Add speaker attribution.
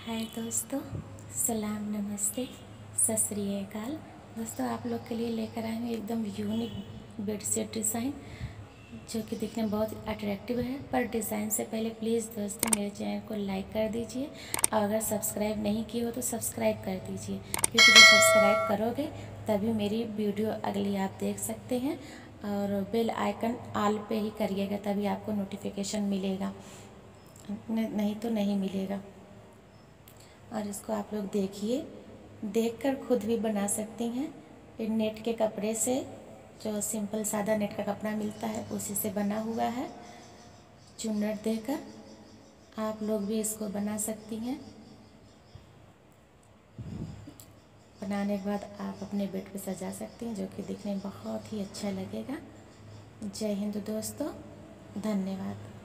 Speaker 1: हाय दोस्तों, सलाम, नमस्ते, सत श्री अकाल। दोस्तों, आप लोग के लिए लेकर आए हैं एकदम यूनिक बेडशीट डिज़ाइन जो कि दिखने में बहुत अट्रैक्टिव है। पर डिज़ाइन से पहले प्लीज़ दोस्तों मेरे चैनल को लाइक कर दीजिए और अगर सब्सक्राइब नहीं किए हो तो सब्सक्राइब कर दीजिए, क्योंकि जब सब्सक्राइब करोगे तभी मेरी वीडियो अगली आप देख सकते हैं। और बेल आइकन ऑल पे ही करिएगा, तभी आपको नोटिफिकेशन मिलेगा, नहीं तो नहीं मिलेगा। और इसको आप लोग देखिए, देखकर खुद भी बना सकती हैं। ये नेट के कपड़े से, जो सिंपल सादा नेट का कपड़ा मिलता है उसी से बना हुआ है। चुन्नट देकर आप लोग भी इसको बना सकती हैं। बनाने के बाद आप अपने बेड पे सजा सकती हैं, जो कि दिखने में बहुत ही अच्छा लगेगा। जय हिंद दोस्तों, धन्यवाद।